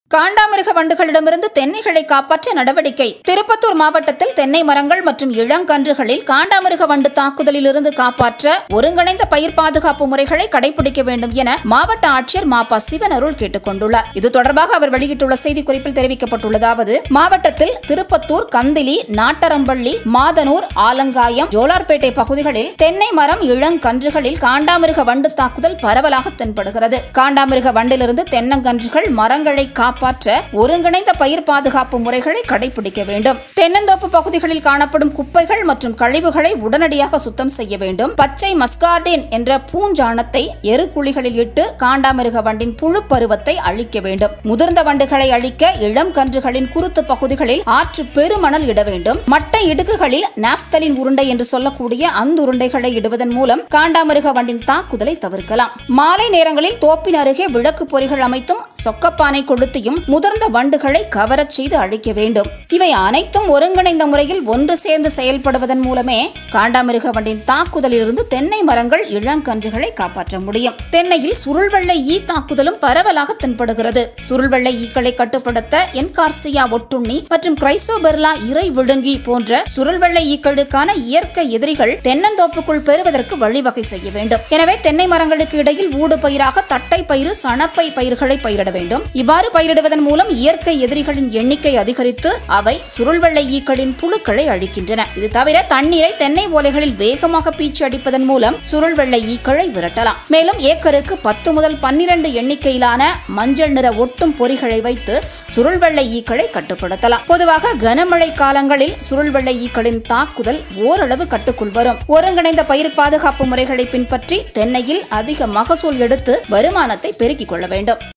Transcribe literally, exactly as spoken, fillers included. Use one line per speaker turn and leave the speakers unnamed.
காண்டாமிருக வண்டுகளிடமிருந்து தென்னைகளை காப்பாற்ற நடவடிக்கை. திருப்பத்தூர் மாவட்டத்தில் தென்னை மரங்கள் மற்றும் இளங்கன்றுகளில் காண்டாமிருக வண்டு தாக்குதலில் இருந்து காப்பாற்ற ஒருங்கிணைந்த பயிர் பாதுகாப்பு முறைகளை கடைபிடிக்க வேண்டும் என மாவட்ட ஆட்சியர் மா ப சிவனருள் கேட்டுக் கொண்டுள்ளார். இது தொடர்பாக அவர் வெளியிட்டுள்ள செய்திக்குறிப்பில் தெரிவிக்கப்பட்டுள்ளதாவது: மாவட்டத்தில் திருப்பத்தூர், கந்திலி, நாட்டரம்பள்ளி, மாதனூர், ஆலங்காயம், ஜோலார்பேட்டை பகுதிகளில் தென்னை மரம், இளங்கன்றுகளில் காண்டாமிருக வண்டு தாக்குதல் பரவலாக தென்படுகிறது. காண்டாமிருக வண்டிலிருந்து தென்னங்கன்றுகள், மரங்களை காப்பாற்ற ஒருங்கிணைந்த பயிர் பாதுகாப்பு முறைகளை கடைபிடிக்க வேண்டும். தென்னந்தோப்பு பகுதிகளில் காணப்படும் குப்பைகள் மற்றும் கழிவுகளை உடனடியாக சுத்தம் செய்ய வேண்டும். பச்சை மஸ்கார்டின் என்ற பூஞ்சாணத்தை எருக்குழிகளில் இட்டு காண்டாமிருக வண்டின் புழு பருவத்தை அழிக்க வேண்டும். முதிர்ந்த வண்டுகளை அழிக்க இளம் கன்றுகளின் குருத்து பகுதிகளில் ஆற்று பெருமணல் இட வேண்டும். மட்டை இடுக்குகளில் நாப்தலின் உருண்டை என்று சொல்லக்கூடிய அந்த உருண்டைகளை இடுவதன் மூலம் காண்டாமிருக வண்டின் தாக்குதலை தவிர்க்கலாம். மாலை நேரங்களில் தோப்பின் அருகே விளக்கு பொறிகள் அமைத்தும் சொக்கப்பானை கொளுத்தியும் முதிர்ந்த வண்டுகளை கவரச் செய்து அழிக்க வேண்டும். இவை அனைத்தும் ஒருங்கிணைந்த முறையில் ஒன்று சேர்ந்து செயல்படுவதன் மூலமே காண்டாமிருக வண்டின் தாக்குதலில் இருந்து தென்னை மரங்கள், இளங்கன்றுகளை காப்பாற்ற முடியும். தென்னையில் சுருள்வெள்ளை ஈ தாக்குதலும் பரவலாக தென்படுகிறது. சுருள்வெள்ளை ஈக்களை கட்டுப்படுத்த என்கார்சியா ஒட்டுண்ணி மற்றும் கிரைசோபெர்லா இறை விழுங்கி போன்ற சுருள்வெள்ளை ஈக்களுக்கான இயற்கை எதிரிகள் தென்னந்தோப்புக்குள் பெறுவதற்கு வழிவகை செய்ய வேண்டும். எனவே தென்னை மரங்களுக்கு இடையில் ஊடு பயிராக தட்டை பயிறு, சணப்பை பயிர்களை பயிரிட வேண்டும். இவ்வாறு பயிரிடுவதன் மூலம் இயற்கை எதிரிகளின் எண்ணிக்கை அதிகரித்து அவை சுருள்வெள்ளை ஈக்களின் புழுக்களை அழிக்கின்றன. இது தவிர தண்ணீரை தென்னை ஓலைகளில் வேகமாக பீச்சி அடிப்பதன் மூலம் சுருள்வெள்ளை ஈக்களை விரட்டலாம். மேலும் ஏக்கருக்கு பத்து முதல் பன்னிரண்டு எண்ணிக்கையிலான மஞ்சள் நிற ஒட்டும் பொறிகளை வைத்து சுருள்வெள்ளை ஈக்களை கட்டுப்படுத்தலாம். பொதுவாக கனமழை காலங்களில் சுருள்வெள்ளை ஈக்களின் தாக்குதல் ஓரளவு கட்டுக்குள் வரும். ஒருங்கிணைந்த பயிர் பாதுகாப்பு முறைகளை பின்பற்றி தென்னையில் அதிக மகசூல் எடுத்து வருமானத்தை பெருக்கிக் கொள்ள வேண்டும்.